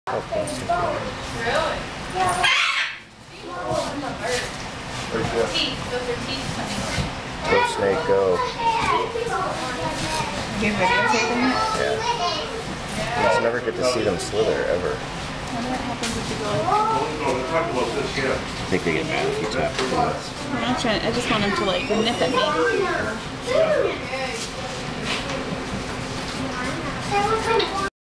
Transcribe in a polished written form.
Okay. Really? Yeah. Teeth. Those are teeth coming. Go snake, go. You videotaping it? Yeah. You just never get to see them slither, ever. I wonder what happens if you go like... I think they get mad if you tap too much. I'm not trying, I just want him to like nip at me.